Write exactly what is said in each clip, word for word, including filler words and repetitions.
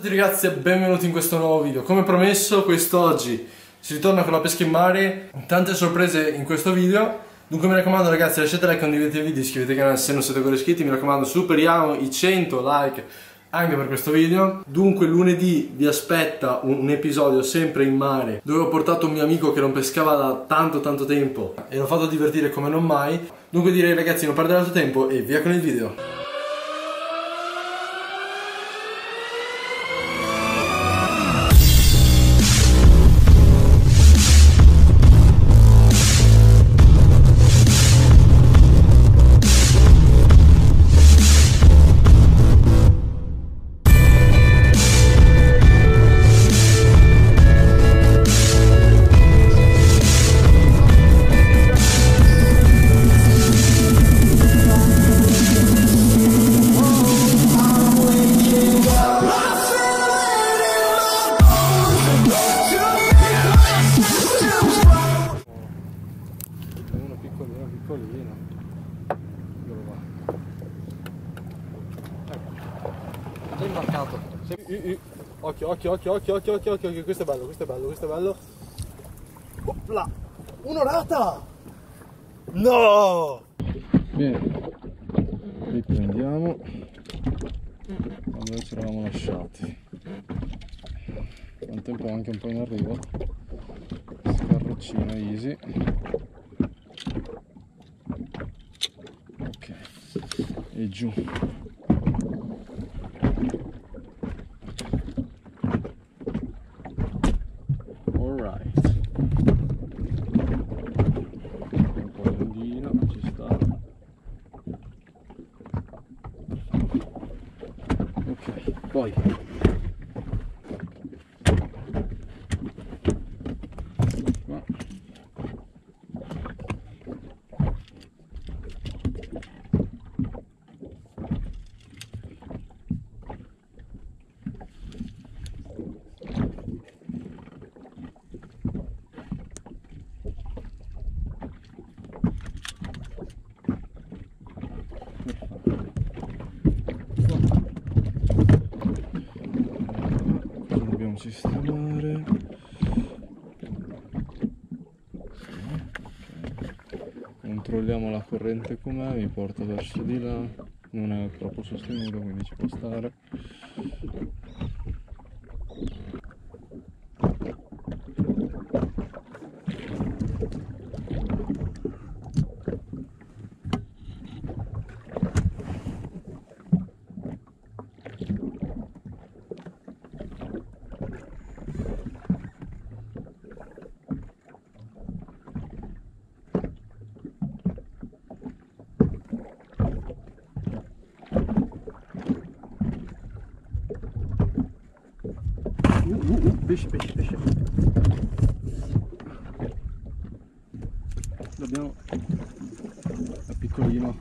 Ciao ragazzi e benvenuti in questo nuovo video. Come promesso, quest'oggi si ritorna con la pesca in mare. Tante sorprese in questo video. Dunque mi raccomando ragazzi, lasciate like, condividete il video, iscrivetevi al canale se non siete ancora iscritti. Mi raccomando, superiamo i cento like anche per questo video. Dunque lunedì vi aspetta un, un episodio sempre in mare, dove ho portato un mio amico che non pescava da tanto tanto tempo e l'ho fatto divertire come non mai. Dunque direi ragazzi, non perdere altro tempo e via con il video. Piccolino, eccolo qua. Ecco, già imbarcato. Occhio, occhio, occhio, occhio, occhio, occhio, occhio, questo è bello, questo è bello, questo è bello. Opla! Un'orata! No! Bene, riprendiamo da dove ci eravamo lasciati. Nel tempo anche un po' in arrivo. Scarroccino easy. Ok, e giù. Alright. Un po' lunghino, ci sta. Ok, poi qua. Dobbiamo sistemare. Controlliamo la corrente com'è, mi porta verso di là, non è troppo sostenuto quindi ci può stare. Uh, uh, uh, pesce, pesce, pesce. L'abbiamo. È piccolino.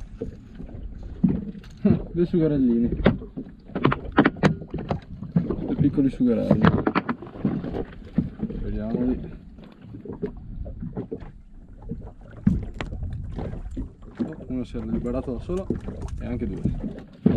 Due sugarellini. Due piccoli sugarelli. Vediamoli. Uno si è liberato da solo e anche due.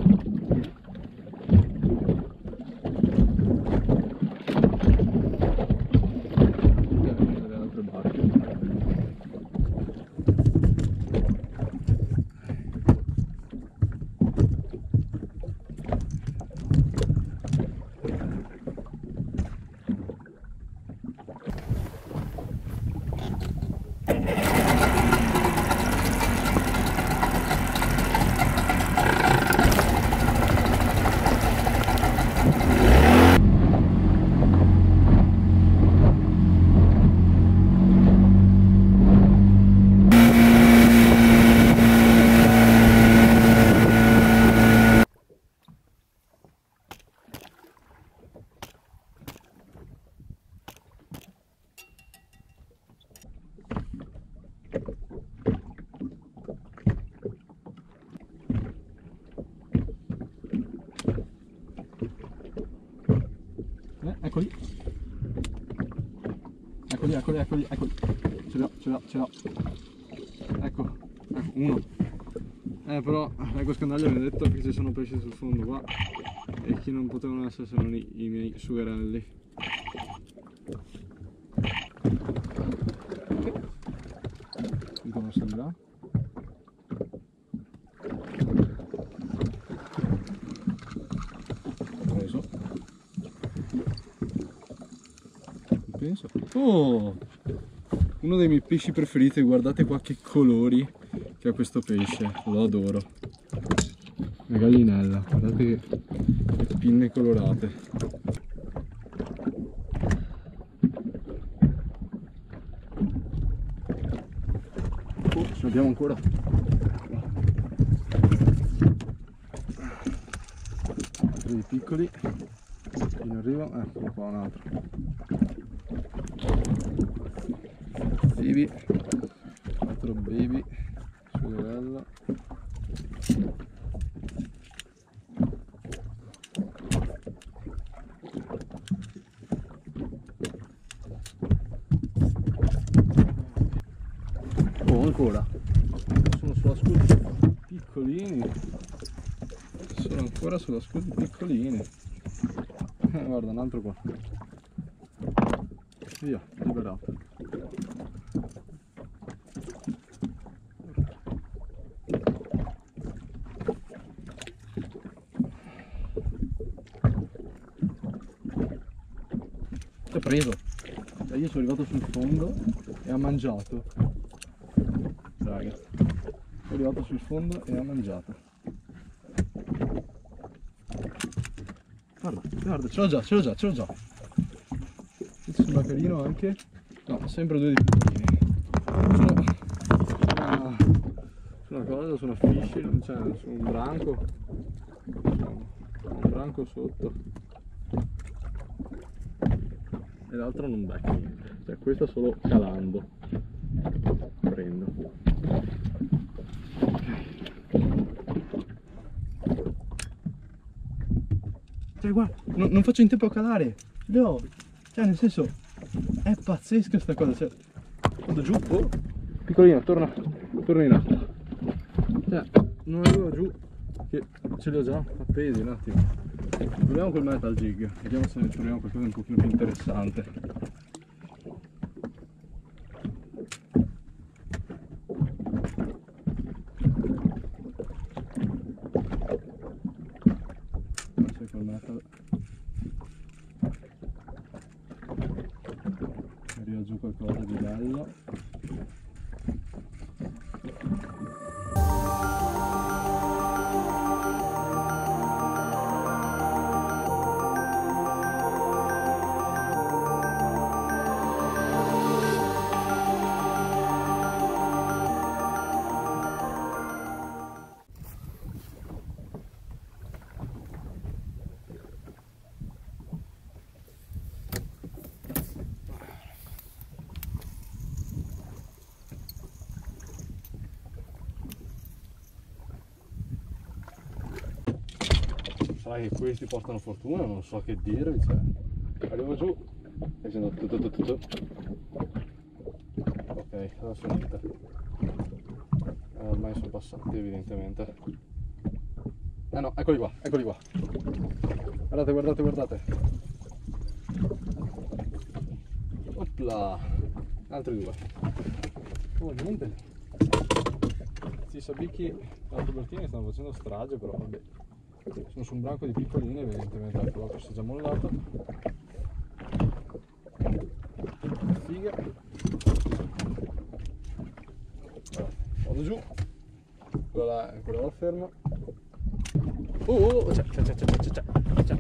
Eh, eccoli. Eccoli, eccoli, eccoli, eccoli. Ce l'ho, ce l'ho, ce l'ho. Ecco, ecco, uno. Eh però, l'Eco Scandaglio mi ha detto che ci sono pesci sul fondo qua. E chi non potevano essere se non i, i miei sugherelli. Come sembra? Ho preso. Penso. Oh! Uno dei miei pesci preferiti, guardate qua che colori che ha questo pesce, lo adoro. La gallinella, guardate che, che pinne colorate. Oh, ce l'abbiamo ancora. Dei piccoli, in arrivo, eccolo qua un altro. Baby, altro baby, sugherello. Oh, ancora, sono sulla scusa piccolini, sono ancora sulla scusa piccolini. Eh, guarda, un altro qua. Via, liberato. L'ho preso. E io sono arrivato sul fondo e ha mangiato. Raga. Sono arrivato sul fondo e ha mangiato. Guarda, guarda, ce l'ho già, ce l'ho già, ce l'ho già. Questo sembra carino anche. No, sempre due di piccolini. Sono una, su una cosa, su una fish, non c'è, su un branco. Un branco sotto. E l'altro non becca niente. Cioè questo solo calando. Prendo. Cioè guarda, non, non faccio in tempo a calare. Le ho. Cioè nel senso, è pazzesca sta cosa. Cioè, vado giù, oh, piccolino, torna, torna in acqua. Cioè, non arrivo giù, che ce li ho già appesi un attimo. Proviamo col metal jig, vediamo se ne troviamo qualcosa di un pochino più interessante. Se col metal arriva giù qualcosa di bello. Sai che questi portano fortuna, non so che dirvi, cioè. Arrivo giù e sento tutto tutto tutto. Ok, adesso niente. Eh, ormai sono passati evidentemente. Eh no, eccoli qua, eccoli qua. Guardate, guardate, guardate. Opla! Altri due. Oh, niente. Questi sabicchi da copertini stanno facendo strage, però vabbè. Sono su un branco di piccolini, evidentemente anche l'altro si è già mollato. Figa. Vado giù. Quello là, quello là fermo. Oh, oh, c'è, c'è, c'è, c'è, c'è, c'è.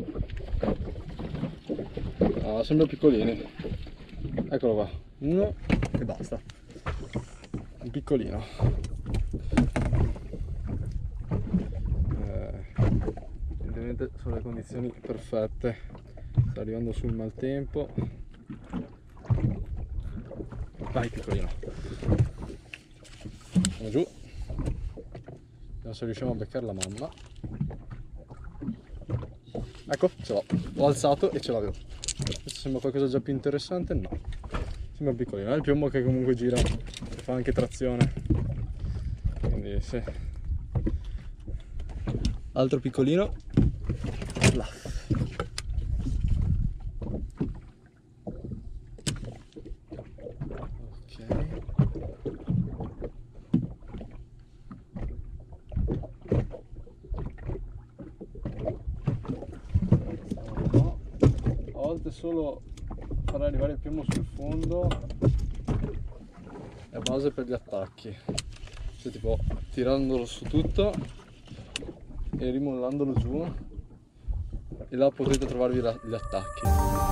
Ah, sembra piccolini. Eccolo qua. Uno e basta. Un piccolino. Evidentemente sono le condizioni perfette. Sta arrivando sul maltempo. Vai piccolino. Andiamo giù. Vediamo se riusciamo a beccare la mamma. Ecco, ce l'ho. L'ho alzato e ce l'avevo. Questo sembra qualcosa già più interessante? No. Sembra piccolino. È il piombo che comunque gira e fa anche trazione. Quindi sì. Altro piccolino. volte solo far arrivare il piombo sul fondo è base per gli attacchi, cioè tipo tirandolo su tutto e rimollandolo giù, e là potete trovarvi la, gli attacchi.